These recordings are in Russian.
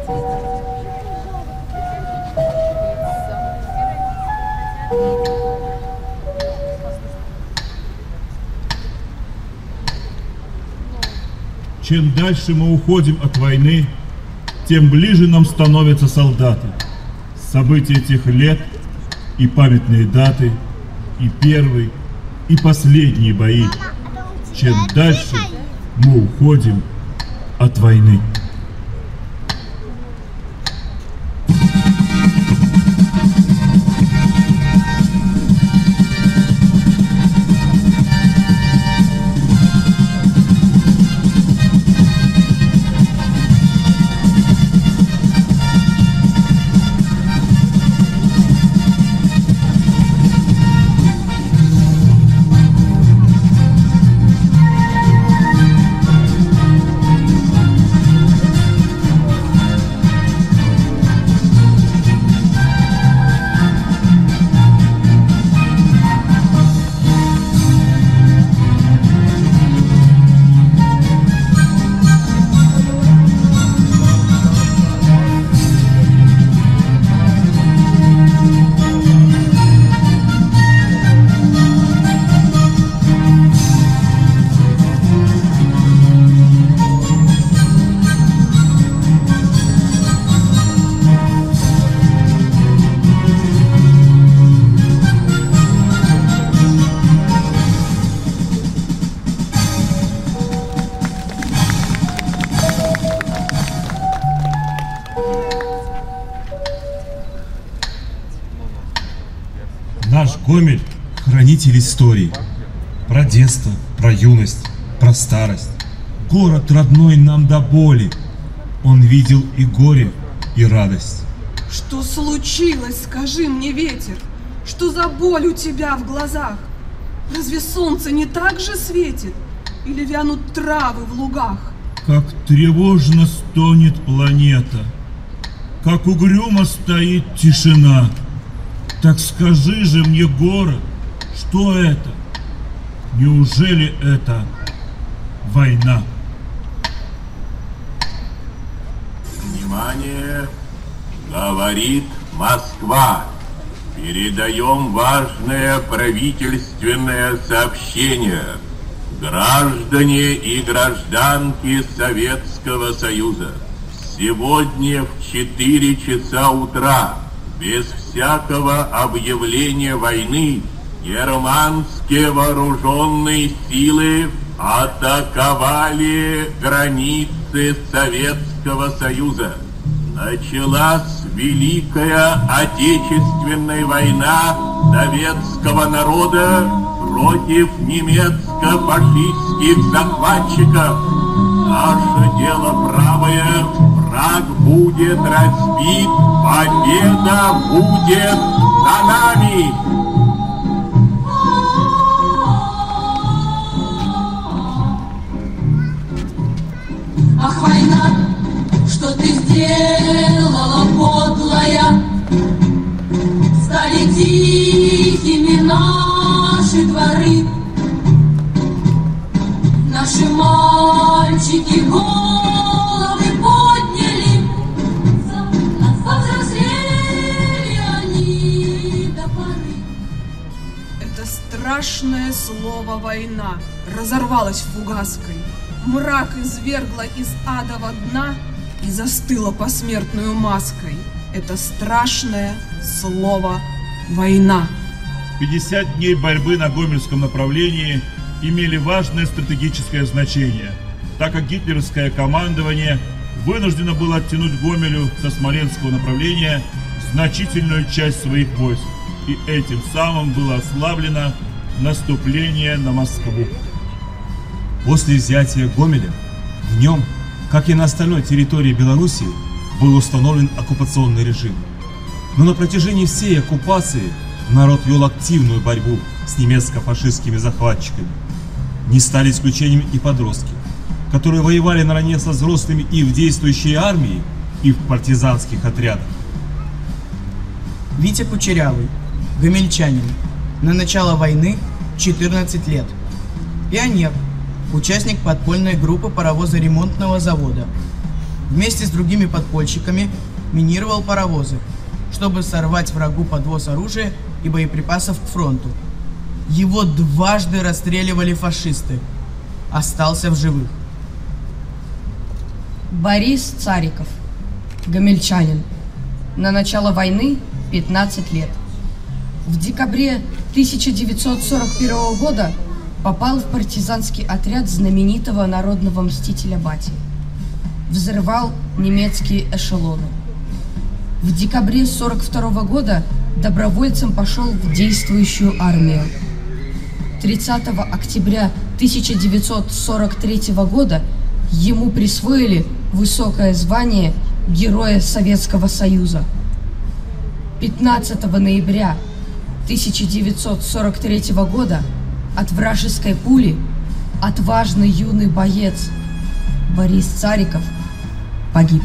Чем дальше мы уходим от войны, тем ближе нам становятся солдаты. События тех лет и памятные даты, и первый, и последние бои. Чем дальше мы уходим от войны. Наш Гомель – хранитель истории. Про детство, про юность, про старость. Город родной нам до боли. Он видел и горе, и радость. Что случилось, скажи мне, ветер? Что за боль у тебя в глазах? Разве солнце не так же светит? Или вянут травы в лугах? Как тревожно стонет планета, как угрюмо стоит тишина. Так скажи же мне, город, что это? Неужели это война? Внимание! Говорит Москва. Передаем важное правительственное сообщение. Граждане и гражданки Советского Союза, сегодня в 4 часа утра, без всякого объявления войны, германские вооруженные силы атаковали границы Советского Союза. Началась Великая Отечественная война советского народа против немецко-фашистских захватчиков. Наше дело правое, враг будет разбит, победа будет за нами. Ах, война, что ты сделала, подлая? Стали тихими наши дворы, наши мальчики головы подняли, повзрослели они до поры. Это страшное слово «война» разорвалось фугаской. Мрак извергла из адова дна и застыла посмертную маской. Это страшное слово «война». 50 дней борьбы на Гомельском направлении имели важное стратегическое значение, так как гитлеровское командование вынуждено было оттянуть Гомелю со Смоленского направления значительную часть своих войск, и этим самым было ослаблено наступление на Москву. После взятия Гомеля в нем, как и на остальной территории Белоруссии, был установлен оккупационный режим. Но на протяжении всей оккупации народ вел активную борьбу с немецко-фашистскими захватчиками. Не стали исключением и подростки, которые воевали наравне со взрослыми и в действующей армии, и в партизанских отрядах. Витя Кучерявый, гомельчанин, на начало войны 14 лет. Пионер, участник подпольной группы паровозоремонтного завода. Вместе с другими подпольщиками минировал паровозы, чтобы сорвать врагу подвоз оружия и боеприпасов к фронту. Его дважды расстреливали фашисты. Остался в живых. Борис Цариков, гомельчанин. На начало войны 15 лет. В декабре 1941 года попал в партизанский отряд знаменитого народного мстителя Бати. Взрывал немецкие эшелоны. В декабре 1942 года добровольцем пошел в действующую армию. 30 октября 1943 года ему присвоили высокое звание Героя Советского Союза. 15 ноября 1943 года от вражеской пули отважный юный боец Борис Цариков погиб.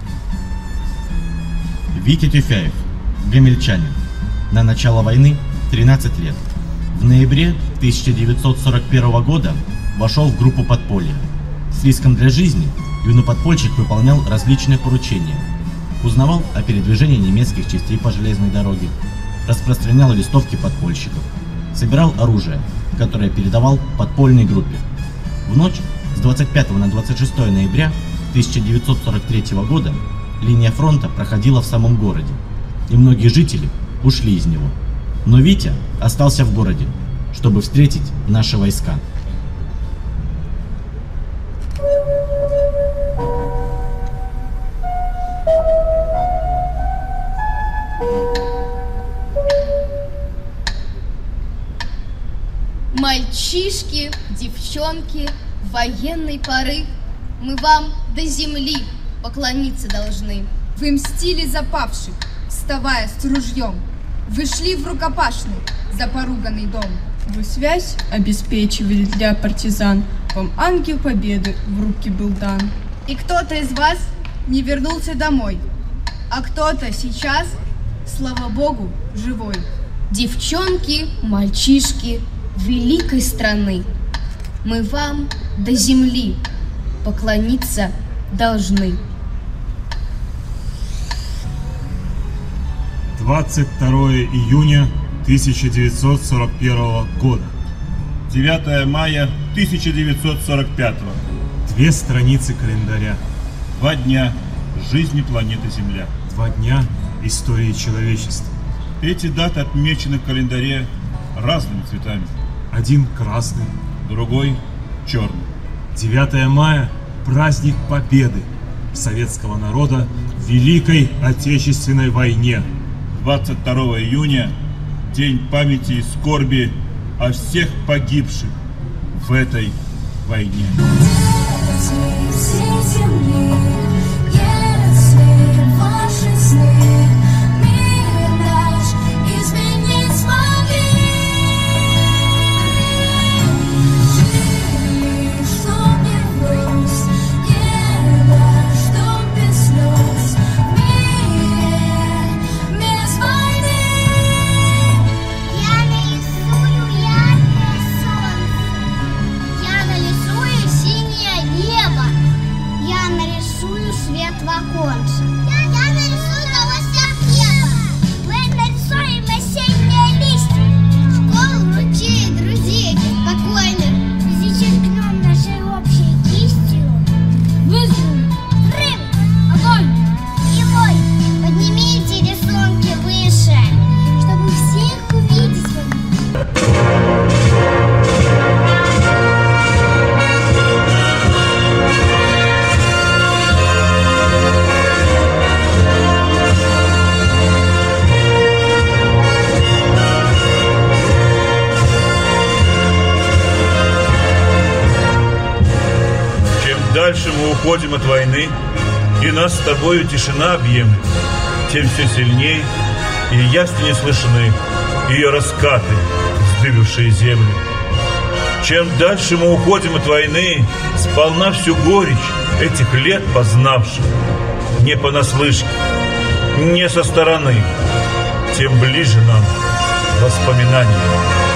Витя Тюфяев, гомельчанин. На начало войны 13 лет. В ноябре 1941 года вошел в группу подполья. С риском для жизни юный подпольщик выполнял различные поручения. Узнавал о передвижении немецких частей по железной дороге, распространял листовки подпольщиков, собирал оружие, которое передавал подпольной группе. В ночь с 25 на 26 ноября 1943 года линия фронта проходила в самом городе, и многие жители ушли из него. Но Витя остался в городе, чтобы встретить наши войска. Мальчишки, девчонки, военной поры, мы вам до земли поклониться должны. Вы мстили за павших, вставая с ружьем. Вы шли в рукопашный за поруганный дом. Вы связь обеспечивали для партизан, вам ангел победы в руки был дан. И кто-то из вас не вернулся домой, а кто-то сейчас, слава Богу, живой. Девчонки, мальчишки великой страны, мы вам до земли поклониться должны. 22 июня 1941 года. 9 мая 1945. 2 страницы календаря. 2 дня жизни планеты Земля. 2 дня истории человечества. Эти даты отмечены в календаре разными цветами. Один красным, другой черным. 9 мая – праздник победы советского народа в Великой Отечественной войне. 22 июня – день памяти и скорби о всех погибших в этой войне. Дальше мы уходим от войны, и нас с тобою тишина объемлет, тем все сильней и явственнее слышны ее раскаты, вздыбившие землю. Чем дальше мы уходим от войны, сполна всю горечь этих лет познавших, не понаслышке, не со стороны, тем ближе нам воспоминания.